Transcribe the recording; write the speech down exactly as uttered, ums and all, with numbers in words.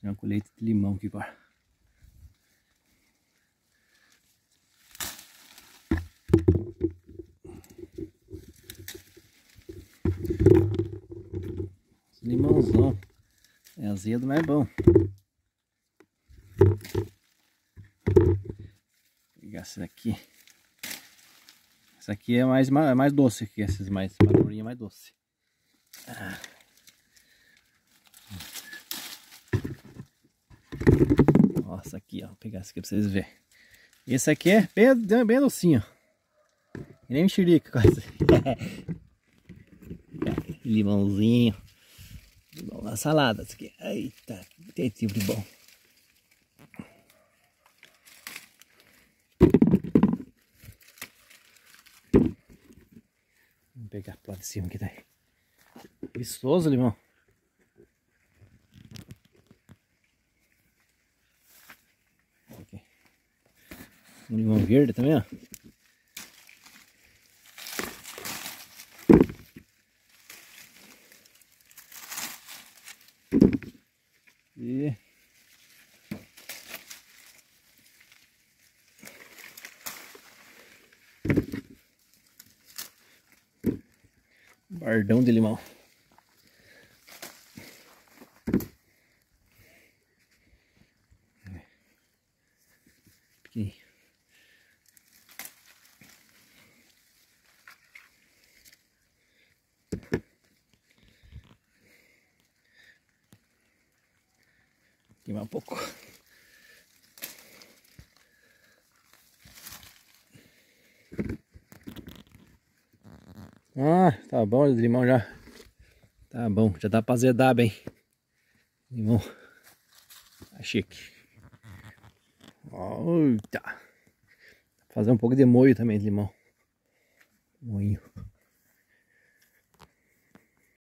Tem uma colheita de limão aqui agora. Limãozão. É azedo, mas é bom. Vou pegar essa daqui. Essa aqui é mais, é mais doce que essas mais madurinhas, mais doce. Ah. Nossa, aqui ó, vou pegar essa aqui pra vocês verem. Esse aqui é bem, bem docinho. Que nem mexerica quase. Limãozinho. Limão na salada. Isso aqui. Eita, tem tipo de bom. Vamos pegar pro lado de cima aqui daí. Viçoso limão. Aqui. Um limão verde também, ó. E bardão de limão. Aqui. Queimar um pouco. Ah, tá bom o limão já. Tá bom, já dá pra azedar bem. Limão. Tá chique. Eita. Fazer um pouco de molho também de limão. Moinho.